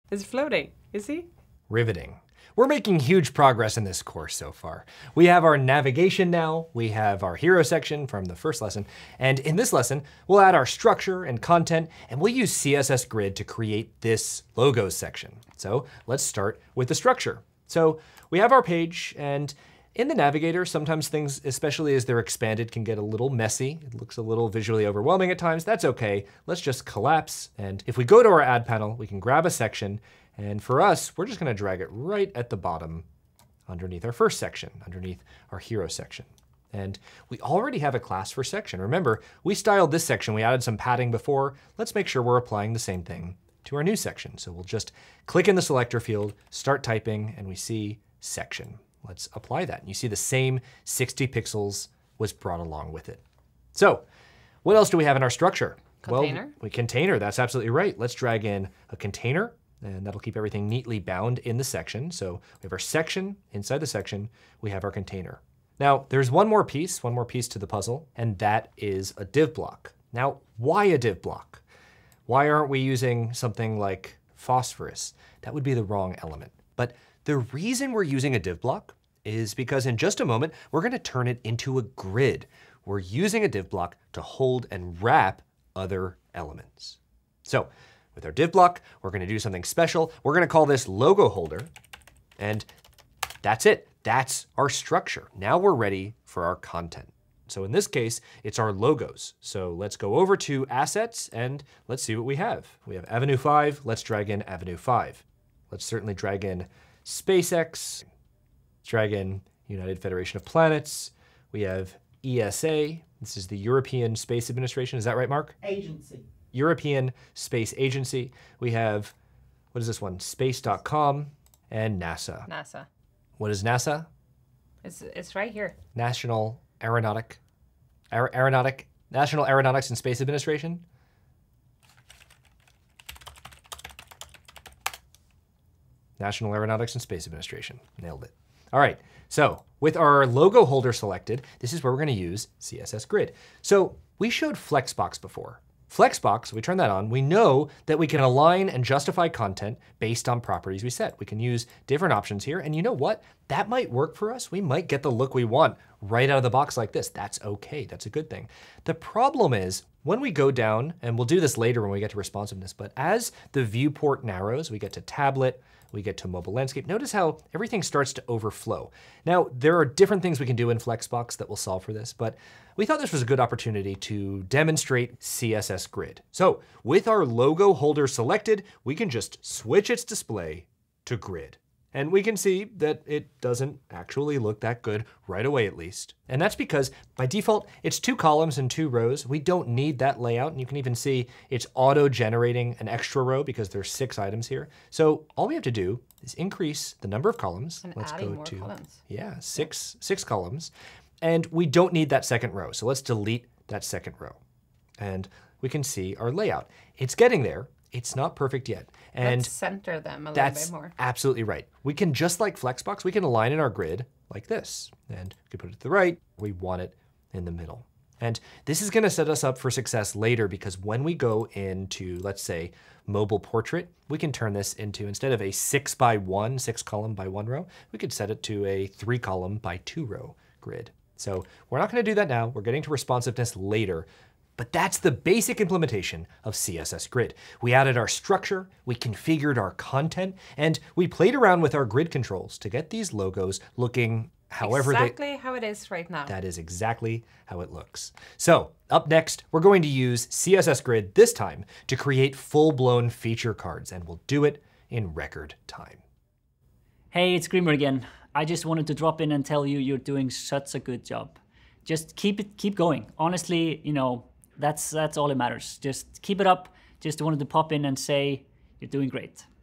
is floating. Is he? Riveting. We're making huge progress in this course so far. We have our navigation now, we have our hero section from the first lesson, and in this lesson, we'll add our structure and content, and we'll use CSS Grid to create this logos section. So let's start with the structure. So we have our page, and in the navigator, sometimes things, especially as they're expanded, can get a little messy. It looks a little visually overwhelming at times. That's okay. Let's just collapse, and if we go to our add panel, we can grab a section. And for us, we're just gonna drag it right at the bottom underneath our first section, underneath our hero section. And we already have a class for section. Remember, we styled this section, we added some padding before. Let's make sure we're applying the same thing to our new section. So we'll just click in the selector field, start typing, and we see section. Let's apply that. And you see the same 60 pixels was brought along with it. So what else do we have in our structure? Container. Well, container, that's absolutely right. Let's drag in a container, and that'll keep everything neatly bound in the section. So we have our section, inside the section, we have our container. Now, there's one more piece to the puzzle, and that is a div block. Now, why a div block? Why aren't we using something like phosphorus? That would be the wrong element. But the reason we're using a div block is because in just a moment, we're gonna turn it into a grid. We're using a div block to hold and wrap other elements. So, with our div block, we're gonna do something special. We're gonna call this logo holder, and that's it. That's our structure. Now we're ready for our content. So in this case, it's our logos. So let's go over to assets and let's see what we have. We have Avenue 5, let's drag in Avenue 5. Let's certainly drag in SpaceX, drag in United Federation of Planets. We have ESA, this is the European Space Administration. Is that right, Mark? Agency. European Space Agency. We have, what is this one? Space.com and NASA. NASA. What is NASA? It's right here. National Aeronautics and Space Administration. National Aeronautics and Space Administration. Nailed it. All right, so with our logo holder selected, this is where we're gonna use CSS Grid. So we showed Flexbox before. Flexbox, we turn that on, we know that we can align and justify content based on properties we set. We can use different options here, and you know what? That might work for us. We might get the look we want right out of the box like this. That's okay, that's a good thing. The problem is, when we go down, and we'll do this later when we get to responsiveness, but as the viewport narrows, we get to tablet, we get to mobile landscape. Notice how everything starts to overflow. Now, there are different things we can do in Flexbox that will solve for this, but we thought this was a good opportunity to demonstrate CSS Grid. So with our logo holder selected, we can just switch its display to grid. And we can see that it doesn't actually look that good right away, at least. And that's because by default, it's 2 columns and 2 rows. We don't need that layout. And you can even see it's auto-generating an extra row because there's 6 items here. So all we have to do is increase the number of columns. And let's adding go more to, columns. yeah, six columns. And we don't need that second row. So let's delete that second row. And we can see our layout. It's getting there. It's not perfect yet. And let's center them a little bit more. That's absolutely right. We can, just like Flexbox, we can align in our grid like this. And we can put it to the right, we want it in the middle. And this is gonna set us up for success later because when we go into, let's say, mobile portrait, we can turn this into, instead of a 6 column by 1 row, we could set it to a 3 column by 2 row grid. So we're not gonna do that now. We're getting to responsiveness later. But that's the basic implementation of CSS Grid. We added our structure, we configured our content, and we played around with our grid controls to get these logos looking however exactly how it is right now. That is exactly how it looks. So up next, we're going to use CSS Grid this time to create full-blown feature cards, and we'll do it in record time. Hey, it's Grímur again. I just wanted to drop in and tell you you're doing such a good job. Just keep going. Honestly, you know, that's all that matters. Just keep it up. Just wanted to pop in and say you're doing great.